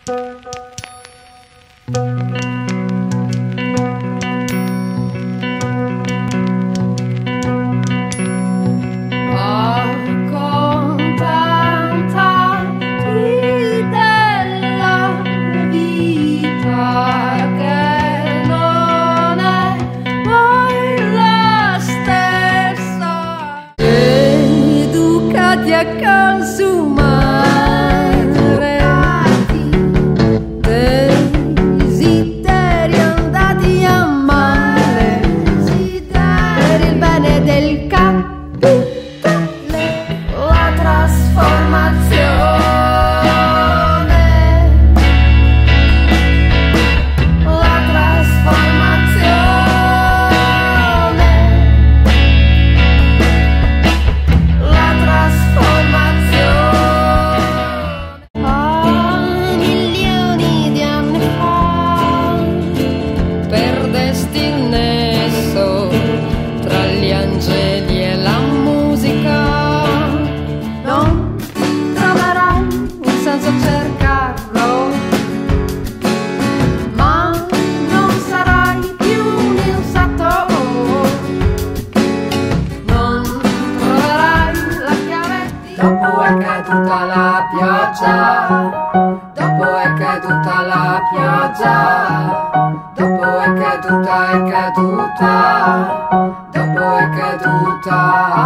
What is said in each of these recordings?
A consumare desideri andati a male per il bene del capitale, la trasformazione, la trasformazione, la trasformazione. Milioni di anni fa, per destino nesso tra gli angeli e la musica, non troverai un senso a cercarlo, ma non sarai più un insetto, non troverai la chiave di... Dopo è caduta la pioggia, dopo è caduta la pioggia, dopo è caduta, dopo è caduta.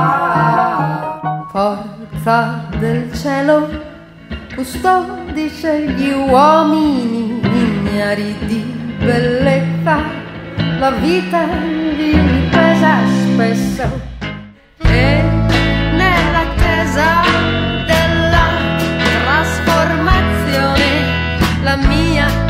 Forza del cielo, custodisce gli uomini ignari di bellezza, la vita vi pesa spesso e nell'attesa della trasformazione la mia